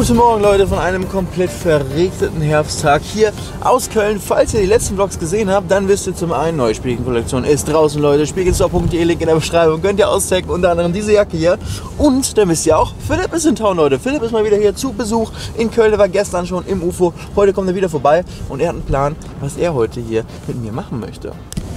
Guten Morgen, Leute, von einem komplett verregneten Herbsttag hier aus Köln. Falls ihr die letzten Vlogs gesehen habt, dann wisst ihr zum einen, neue Spiegelkollektion ist draußen, Leute. Spiegelstore.de, Link in der Beschreibung, könnt ihr auschecken, unter anderem diese Jacke hier. Und dann wisst ihr auch, Philipp ist in Town, Leute. Philipp ist mal wieder hier zu Besuch in Köln. Er war gestern schon im UFO. Heute kommt er wieder vorbei und er hat einen Plan, was er heute hier mit mir machen möchte.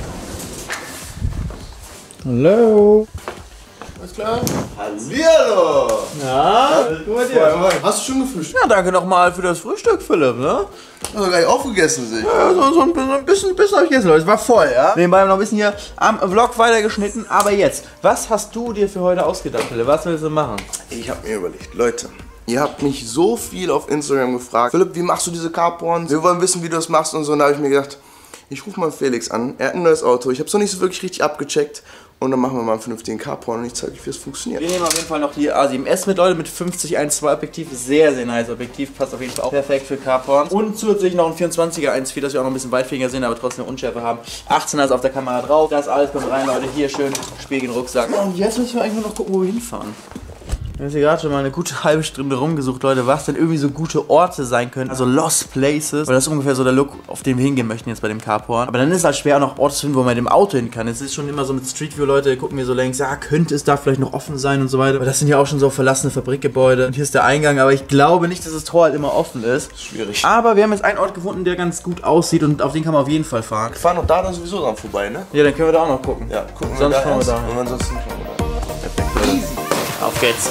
Hallo. Alles klar? Hallihallo! Ja? Hast du schon gefrühstückt? Ja, danke nochmal für das Frühstück, Philipp, ne? Hast du gar nicht aufgegessen, sehe ich. Ja, so ein bisschen habe ich gegessen, Leute. Es war voll, ja? Nebenbei haben wir noch ein bisschen hier am Vlog weitergeschnitten. Aber jetzt, was hast du dir für heute ausgedacht, Philipp? Was willst du machen? Ich habe mir überlegt, Leute, ihr habt mich so viel auf Instagram gefragt. Philipp, wie machst du diese Carporns? Wir wollen wissen, wie du das machst und so. Und da habe ich mir gedacht, ich rufe mal Felix an. Er hat ein neues Auto. Ich habe es noch nicht so wirklich richtig abgecheckt. Und dann machen wir mal einen vernünftigen Carporn und ich zeige euch, wie es funktioniert. Wir nehmen auf jeden Fall noch die A7S mit, Leute, mit 50-1.2 Objektiv. Sehr, sehr nice Objektiv. Passt auf jeden Fall auch perfekt für Carporns. Und zusätzlich noch ein 24er 1.4, dass wir auch noch ein bisschen weitwinkliger sind, aber trotzdem Unschärfe haben. 18er ist auf der Kamera drauf. Das alles kommt rein, Leute. Hier schön Spiegel, Rucksack. Und jetzt müssen wir eigentlich nur noch gucken, wo wir hinfahren. Wir haben hier gerade schon mal eine gute halbe Stunde rumgesucht, Leute, was denn irgendwie so gute Orte sein können. Also Lost Places. Weil das ist ungefähr so der Look, auf den wir hingehen möchten jetzt bei dem Carporn. Aber dann ist es halt schwer, auch noch Orte zu finden, wo man mit dem Auto hin kann. Es ist schon immer so mit Street View, Leute, gucken wir so längs, ja, könnte es da vielleicht noch offen sein und so weiter. Aber das sind ja auch schon so verlassene Fabrikgebäude. Und hier ist der Eingang, aber ich glaube nicht, dass das Tor halt immer offen ist. Schwierig. Aber wir haben jetzt einen Ort gefunden, der ganz gut aussieht und auf den kann man auf jeden Fall fahren. Wir fahren doch da dann sowieso dran vorbei, ne? Ja, dann können wir da auch noch gucken. Ja, gucken Sonst wir da fahren wir erst. da. Und ansonsten fahren wir da. Perfekt. Easy. Auf geht's.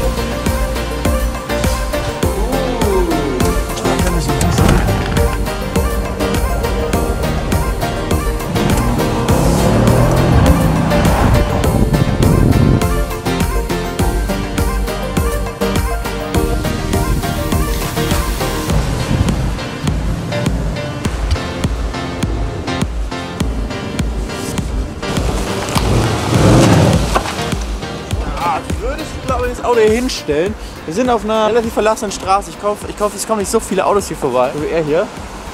Würdest du, glaube ich, das Auto hier hinstellen? Wir sind auf einer relativ verlassenen Straße. Ich hoffe, es kommen nicht so viele Autos hier vorbei. So wie er hier.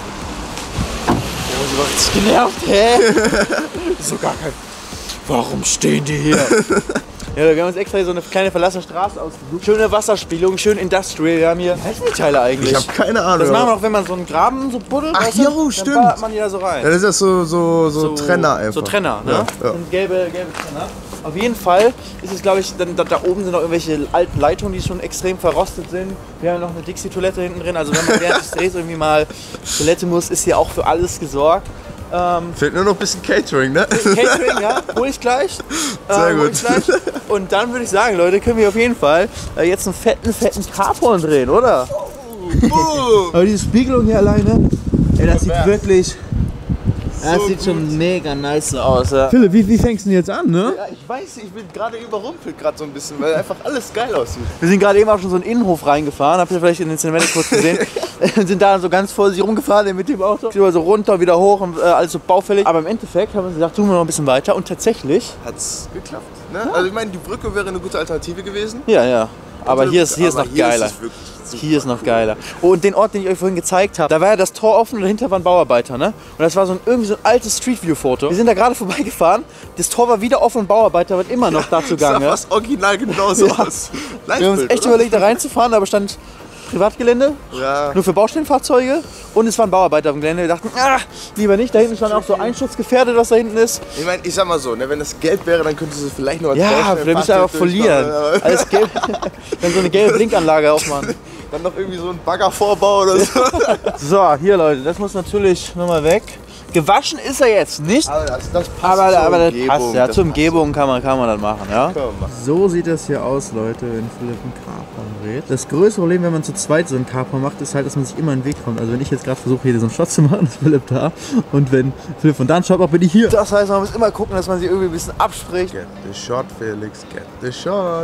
Oh, sie war richtig genervt. Hä? So gar kein... Warum stehen die hier? Ja, wir haben uns extra hier so eine kleine verlassene Straße ausgesucht. Schöne Wasserspielung, schön industrial. Wir haben hier... Wie heißen die Teile eigentlich? Ich habe keine Ahnung. Das machen wir auch, wenn man so einen Graben so buddelt. Ach, weißt du, jo, stimmt. Dann ballert man die da so rein. Ja, das ist ja so Trenner einfach. So Trenner, ne? Ja, ja. Und gelbe Trenner. Auf jeden Fall ist es, glaube ich, dann, da oben sind noch irgendwelche alten Leitungen, die schon extrem verrostet sind. Wir haben noch eine Dixie-Toilette hinten drin. Also wenn man während des Drehs irgendwie mal Toilette muss, ist hier auch für alles gesorgt. Fehlt nur noch ein bisschen Catering, ne? Catering, ja, hol ich gleich. Sehr gut. Hol ich gleich. Und dann würde ich sagen, Leute, können wir auf jeden Fall jetzt einen fetten Carporn drehen, oder? Aber diese Spiegelung hier alleine, ey, das sieht wirklich... Das sieht schon mega nice aus, ja. Philipp, wie fängst du denn jetzt an, ne? Ja, ich weiß, ich bin gerade überrumpelt gerade so ein bisschen, weil einfach alles geil aussieht. Wir sind gerade eben auch schon so in den Innenhof reingefahren, habt ihr vielleicht in den Cinematic kurz gesehen. Sind da so ganz vorsichtig rumgefahren mit dem Auto. So runter, wieder hoch und alles so baufällig. Aber im Endeffekt haben wir uns gedacht, tun wir noch ein bisschen weiter und tatsächlich... Hat's geklappt, ne? Also ich meine, die Brücke wäre eine gute Alternative gewesen. Ja, ja. Aber hier ist noch geiler. Hier ist noch geiler. Oh, und den Ort, den ich euch vorhin gezeigt habe, da war ja das Tor offen und dahinter waren Bauarbeiter, ne? Und das war so irgendwie so ein altes Street View Foto. Wir sind da gerade vorbeigefahren, das Tor war wieder offen und Bauarbeiter wird immer noch dazu gegangen. Das sah fast original genauso Ja. aus. Wir haben uns echt überlegt, da reinzufahren, aber stand Privatgelände, Ja. nur für Baustellenfahrzeuge und es waren Bauarbeiter auf dem Gelände. Wir dachten, lieber nicht, da hinten stand auch so einschutzgefährdet, was da hinten ist. Ich meine, ich sag mal so, ne, wenn das gelb wäre, dann könntest du es vielleicht noch als Ja, vielleicht müsst ihr einfach verlieren. Alles gelb, dann so eine gelbe Blinkanlage aufmachen. Dann noch irgendwie so ein Baggervorbau oder so. So, hier Leute, das muss natürlich nochmal weg. Gewaschen ist er jetzt nicht, Aber das passt aber zur das Umgebung, passt. Ja, das zur passt. Umgebung kann man das machen, ja. Können wir machen. So sieht das hier aus, Leute, wenn Philipp einen Carporn dreht. Das größte Problem, wenn man zu zweit so einen Carporn macht, ist halt, dass man sich immer in den Weg kommt. Also wenn ich jetzt gerade versuche, hier so einen Shot zu machen, ist Philipp da. Und wenn Philipp von da einen Shot macht, bin ich hier. Das heißt, man muss immer gucken, dass man sich irgendwie ein bisschen abspricht. Get the shot, Felix, get the shot.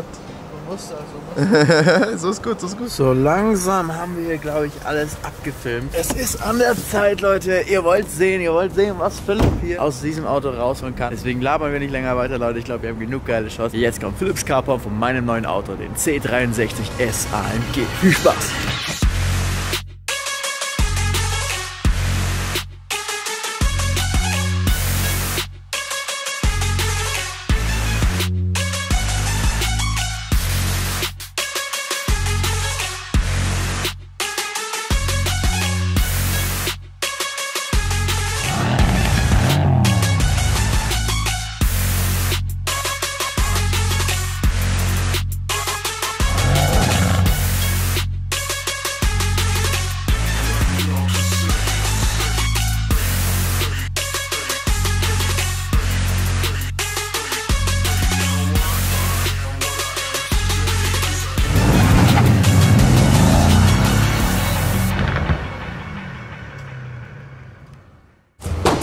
So ist gut, so ist gut. So langsam haben wir hier, glaube ich, alles abgefilmt. Es ist an der Zeit, Leute. Ihr wollt sehen, was Philipp hier aus diesem Auto rausholen kann. Deswegen labern wir nicht länger weiter, Leute. Ich glaube, wir haben genug geile Shots. Jetzt kommt Philipps Carporn von meinem neuen Auto, den C63S AMG. Viel Spaß!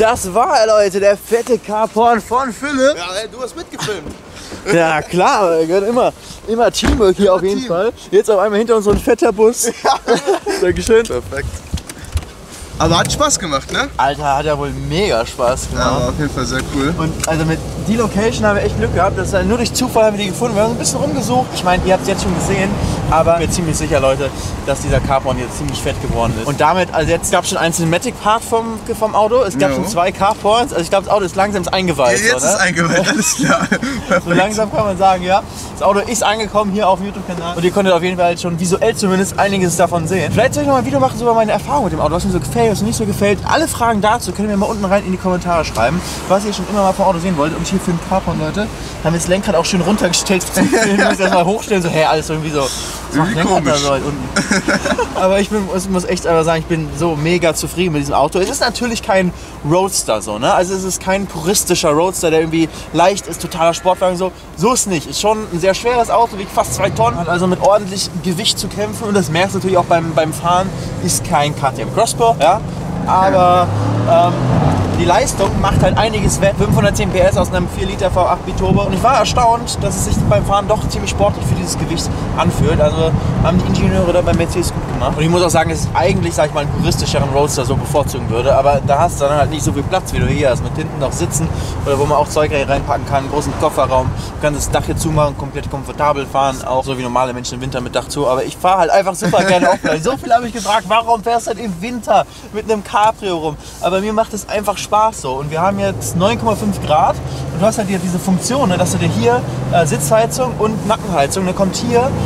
Das war er, Leute, der fette Carporn von Philipp. Ja, ey, du hast mitgefilmt. Ja klar, wir gehört immer Teamwork hier auf jeden Fall. Jetzt auf einmal hinter uns so ein fetter Bus. Ja. Dankeschön. Perfekt. Aber hat Spaß gemacht, ne? Alter, hat ja wohl mega Spaß gemacht. Ja, war auf jeden Fall sehr cool. Und also mit die Location haben wir echt Glück gehabt. Das ist nur durch Zufall haben wir die gefunden. Wir haben ein bisschen rumgesucht. Ich meine, ihr habt es jetzt schon gesehen. Aber ich bin mir ziemlich sicher, Leute, dass dieser Carporn jetzt ziemlich fett geworden ist. Und damit, also jetzt gab es schon einen Cinematic-Part vom Auto. Es gab schon 2 Carporns. Also ich glaube, das Auto ist langsam eingeweiht. Ja, jetzt ist eingeweiht, alles klar. So langsam kann man sagen, ja. Das Auto ist angekommen hier auf dem YouTube-Kanal. Und ihr konntet auf jeden Fall schon visuell zumindest einiges davon sehen. Vielleicht soll ich noch mal ein Video machen so über meine Erfahrung mit dem Auto. Was mir so gefällt, was mir nicht so gefällt. Alle Fragen dazu könnt ihr mir mal unten rein in die Kommentare schreiben, was ihr schon immer mal vom Auto sehen wolltet. Und hier für den Carporn, Leute, haben wir das Lenkrad auch schön runtergestellt. Ich muss das mal hochstellen, so, hey, alles irgendwie so. Das macht Lenkrad da so halt unten. Aber ich muss echt aber sagen, ich bin so mega zufrieden mit diesem Auto. Es ist natürlich kein Roadster so, ne? Also es ist kein puristischer Roadster, der irgendwie leicht ist, totaler Sportwagen so. So ist es nicht. Ist schon ein sehr schweres Auto, wiegt fast 2 Tonnen, hat also mit ordentlich Gewicht zu kämpfen. Und das merkst du natürlich auch beim Fahren, ist kein KTM Crossbow, ja? Aber die Leistung macht halt einiges wett. 510 PS aus einem 4 Liter V8 Biturbo. Und ich war erstaunt, dass es sich beim Fahren doch ziemlich sportlich für dieses Gewicht anfühlt. Also haben die Ingenieure da bei Mercedes gut gemacht. Und ich muss auch sagen, dass ich eigentlich, sag ich mal, einen puristischeren Roadster so bevorzugen würde. Aber da hast du dann halt nicht so viel Platz, wie du hier hast. Mit hinten noch Sitzen oder wo man auch Zeug reinpacken kann. Einen großen Kofferraum. Du kannst das Dach hier zumachen, komplett komfortabel fahren. Auch so wie normale Menschen im Winter mit Dach zu. Aber ich fahre halt einfach super gerne offline. So viel habe ich gefragt, warum fährst du halt im Winter mit einem Cabrio rum? Aber mir macht es einfach Spaß so. Und wir haben jetzt 9,5 Grad und du hast halt hier diese Funktion, ne, dass du dir hier Sitzheizung und Nackenheizung, dann kommt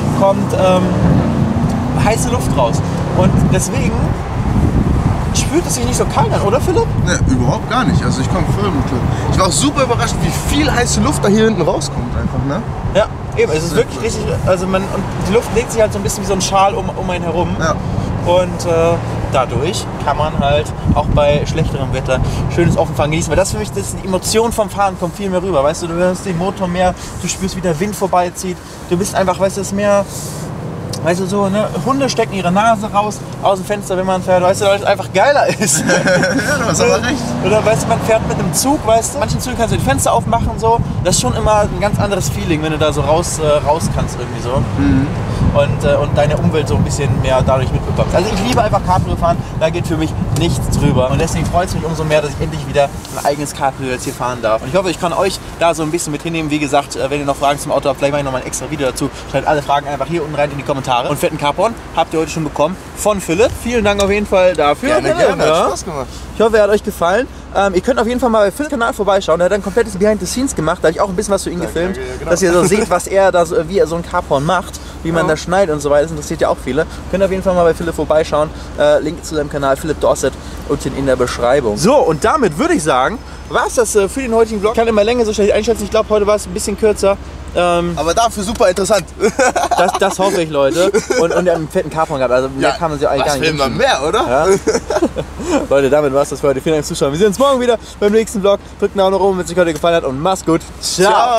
heiße Luft raus. Und deswegen fühlt es sich nicht so kalt an, oder Philipp? Ne, überhaupt gar nicht. Also ich komme voll mit klar. Ich war auch super überrascht, wie viel heiße Luft da hier hinten rauskommt einfach, ne? Ja, eben. Es ist wirklich richtig, also und die Luft legt sich halt so ein bisschen wie so ein Schal um einen herum. Ja. Und dadurch kann man halt auch bei schlechterem Wetter schönes Offenfahren genießen. Weil das für mich, das ist die Emotion vom Fahren, kommt viel mehr rüber. Weißt du, du hörst den Motor mehr, du spürst, wie der Wind vorbeizieht. Du bist einfach, weißt du, es ist mehr, weißt du, so, ne? Hunde stecken ihre Nase raus aus dem Fenster, wenn man fährt, weißt du, weil es einfach geiler ist. Ja, du hast aber recht. Oder weißt du, man fährt mit einem Zug, weißt du, manchen Zügen kannst du die Fenster aufmachen und so. Das ist schon immer ein ganz anderes Feeling, wenn du da so raus kannst irgendwie so. Mhm. Und deine Umwelt so ein bisschen mehr dadurch mitbekommst. Also ich liebe einfach Cabrio fahren, da geht für mich nichts drüber. Und deswegen freut es mich umso mehr, dass ich endlich wieder ein eigenes Cabrio jetzt hier fahren darf. Und ich hoffe, ich kann euch da so ein bisschen mit hinnehmen. Wie gesagt, wenn ihr noch Fragen zum Auto habt, vielleicht mache ich noch mal ein extra Video dazu. Schreibt alle Fragen einfach hier unten rein in die Kommentare. Und fetten Carporn habt ihr heute schon bekommen von Philipp. Vielen Dank auf jeden Fall dafür. Gerne, hat Spaß gemacht. Ich hoffe, er hat euch gefallen. Ihr könnt auf jeden Fall mal bei Philipps Kanal vorbeischauen. Er hat ein komplettes Behind the Scenes gemacht. Da habe ich auch ein bisschen was für ihn gefilmt. Genau. Dass ihr so seht, was er da so, wie er so ein Carporn macht, wie man das schneidet und so weiter. Das interessiert ja auch viele. Könnt auf jeden Fall mal bei Philipp vorbeischauen. Link zu seinem Kanal Philipp Dorset unten in der Beschreibung. So, und damit würde ich sagen, war es das für den heutigen Vlog. Ich kann immer Länge so schlecht einschätzen. Ich glaube, heute war es ein bisschen kürzer. Aber dafür super interessant. Das hoffe ich, Leute. Und einen fetten Carporn gehabt. Also mehr kann man sich eigentlich gar nicht. Was will man mehr, oder? Ja. Leute, damit war es das für heute. Vielen Dank fürs Zuschauen. Wir sehen uns morgen wieder beim nächsten Vlog. Drückt einen Daumen nach oben, wenn es euch heute gefallen hat. Und macht's gut. Ciao.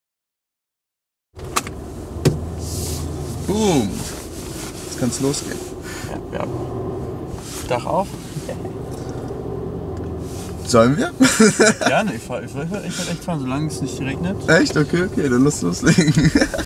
Boom. Jetzt kann's losgehen. Ja. Dach auf. Sollen wir? Gerne, ich würde echt fahren, solange es nicht regnet. Echt? Okay, dann lass loslegen.